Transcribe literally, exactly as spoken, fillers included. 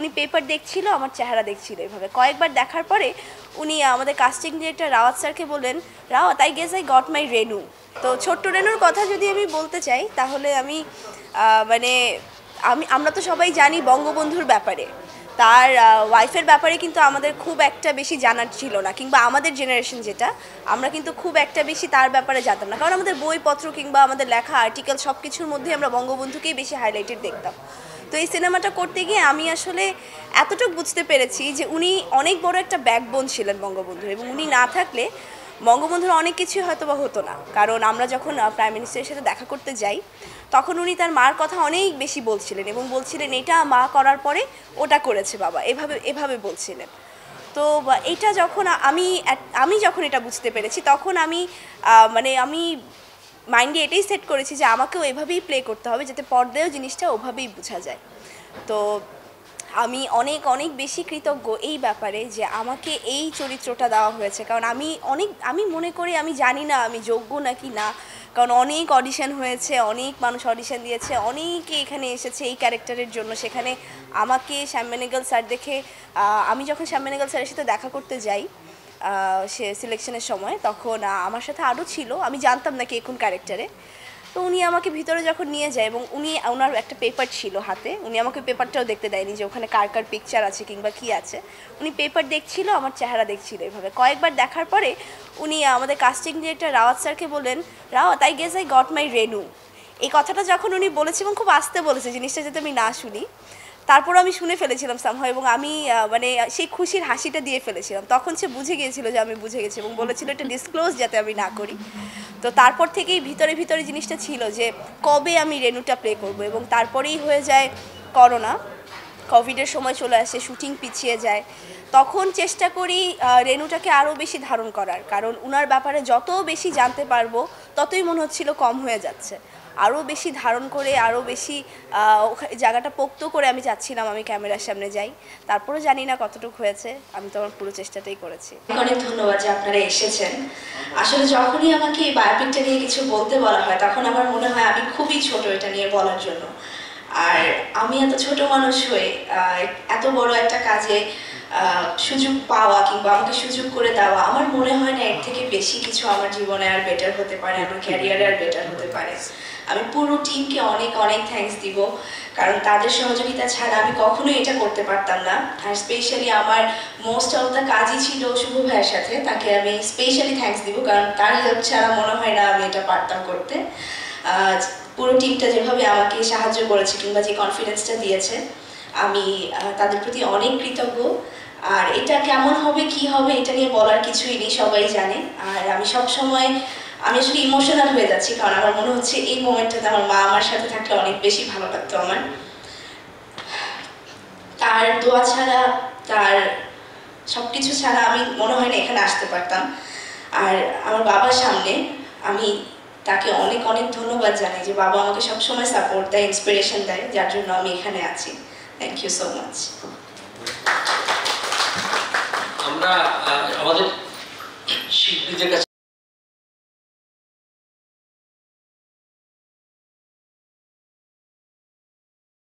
উনি পেপার দেখছিল, আমার চেহারা দেখছিল। এভাবে কয়েকবার দেখার পরে উনি আমাদের কাস্টিং ডিরেক্টর রাওয়াত স্যারকে বললেন, Rawat I guess I got my Renu. তো ছোট্ট রেনুর কথা যদি আমি বলতে চাই তাহলে আমি মানে আমি আমরা তো সবাই জানি বঙ্গবন্ধুর ব্যাপারে, তার ওয়াইফের ব্যাপারে কিন্তু আমাদের খুব একটা বেশি জানার ছিল না, কিংবা আমাদের জেনারেশন যেটা আমরা কিন্তু খুব একটা বেশি তার ব্যাপারে জানতাম না, কারণ আমাদের বইপত্র কিংবা আমাদের লেখা আর্টিকেল সব কিছুর মধ্যে আমরা বঙ্গবন্ধুকেই বেশি হাইলাইটেড দেখতাম। তো এই সিনেমাটা করতে গিয়ে আমি আসলে এতটুকু বুঝতে পেরেছি যে উনি অনেক বড় একটা ব্যাকবোন ছিলেন বঙ্গবন্ধু, এবং উনি না থাকলে বঙ্গবন্ধুর অনেক কিছুই হয়তো বা হতো না। কারণ আমরা যখন প্রাইম মিনিস্টারের সাথে দেখা করতে যাই তখন উনি তার মার কথা অনেক বেশি বলছিলেন, এবং বলছিলেন এটা মা করার পরে ওটা করেছে বাবা, এভাবে এভাবে বলছিলেন। তো এটা যখন আমি আমি যখন এটা বুঝতে পেরেছি তখন আমি মানে আমি মাইন্ডে এটাই সেট করেছি যে আমাকেও এভাবেই প্লে করতে হবে যাতে পর্দায়ও জিনিসটা ওভাবেই বোঝা যায়। তো আমি অনেক অনেক বেশি কৃতজ্ঞ এই ব্যাপারে যে আমাকে এই চরিত্রটা দেওয়া হয়েছে, কারণ আমি অনেক আমি মনে করি আমি জানি না আমি যোগ্য নাকি না, কারণ অনেক অডিশন হয়েছে, অনেক মানুষ অডিশন দিয়েছে, অনেকে এখানে এসেছে এই ক্যারেক্টারের জন্য। সেখানে আমাকে শ্যাম বেনেগল স্যার দেখে আমি যখন শ্যাম বেনেগল স্যারের সাথে দেখা করতে যাই সে সিলেকশনের সময়, তখন আমার সাথে আরও ছিল, আমি জানতাম না কি কোন ক্যারেক্টারে। তো উনি আমাকে ভিতরে যখন নিয়ে যায় এবং উনি ওনার একটা পেপার ছিল হাতে, উনি আমাকে পেপারটাও দেখতে দেয়নি যে ওখানে কার কার পিকচার আছে কিংবা কী আছে, উনি পেপার দেখছিল, আমার চেহারা দেখছিল। এভাবে কয়েকবার দেখার পরে উনি আমাদের কাস্টিং ডিরেক্টর রাওয়াত স্যারকে বললেন, Rawat I guess I got my Renu. এই কথাটা যখন উনি বলেছে এবং খুব আস্তে বলেছে, জিনিসটা যাতে আমি না শুনি, তারপর আমি শুনে ফেলেছিলাম সামহাও, এবং আমি মানে সেই খুশির হাসিটা দিয়ে ফেলেছিলাম। তখন সে বুঝে গিয়েছিল যে আমি বুঝে গেছি এবং বলেছিল এটা ডিসক্লোজ যাতে আমি না করি। তো তারপর থেকেই ভিতরে ভিতরে জিনিসটা ছিল যে কবে আমি রেনুটা প্লে করব, এবং তারপরেই হয়ে যায় করোনা, কোভিডের সময় চলে আসে, শুটিং পিছিয়ে যায়। তখন চেষ্টা করি রেনুটাকে আরও বেশি ধারণ করার, কারণ ওনার ব্যাপারে যত বেশি জানতে পারবো ততই মনে হচ্ছিল কম হয়ে যাচ্ছে। আরও বেশি ধারণ করে আরও বেশি জায়গাটা পোক্ত করে আমি চাচ্ছিলাম আমি ক্যামেরার সামনে যাই। তারপরে জানি না কতটুকু হয়েছে, আমি তো আমার পুরো চেষ্টাটাই করেছি। অনেক ধন্যবাদ যে আপনারা এসেছেন। আসলে যখনই আমাকে এই বায়োপিকটা নিয়ে কিছু বলতে বলা হয় তখন আমার মনে হয় আমি খুবই ছোট এটা নিয়ে বলার জন্য। আর আমি এত ছোট মানুষ হয়ে এত বড় একটা কাজে সুযোগ পাওয়া কিংবা আমাকে সুযোগ করে দেওয়া, আমার মনে হয় না এর থেকে বেশি কিছু আমার জীবনে আর বেটার হতে পারে, আমার ক্যারিয়ারে আর বেটার হতে পারে। আমি পুরো টিমকে অনেক অনেক থ্যাঙ্কস দিব, কারণ তাদের সহযোগিতা ছাড়া আমি কখনোই এটা করতে পারতাম না। আর স্পেশালি আমার মোস্ট অফ দ্য কাজই ছিল শুভ ভাইয়ের সাথে, তাকে আমি স্পেশালি থ্যাঙ্কস দিব, কারণ তার হেল্প ছাড়া মনে হয় না আমি এটা পারতাম করতে। পুরো টিমটা যেভাবে আমাকে সাহায্য করেছে কিংবা যে কনফিডেন্সটা দিয়েছে, আমি তাদের প্রতি অনেক কৃতজ্ঞ। আর এটা কেমন হবে কি হবে এটা নিয়ে বলার কিছুই নেই, সবাই জানে। আর আমি সব সময় আমি আসলে ইমোশনাল হয়ে যাচ্ছি, কারণ আমার মনে হচ্ছে এই মোমেন্টটাতে আমার মা আমার সাথে থাকলে অনেক বেশি ভালো লাগতো আমার। তার দোয়া ছাড়া, তার সব কিছু ছাড়া আমি মনে হয় না এখানে আসতে পারতাম। আর আমার বাবার সামনে আমি তাকে অনেক অনেক ধন্যবাদ জানাই যে বাবা আমাকে সবসময় সাপোর্ট দেয়, ইন্সপিরেশন দেয়, যার জন্য আমি এখানে আছি। Thank you so much. আমরা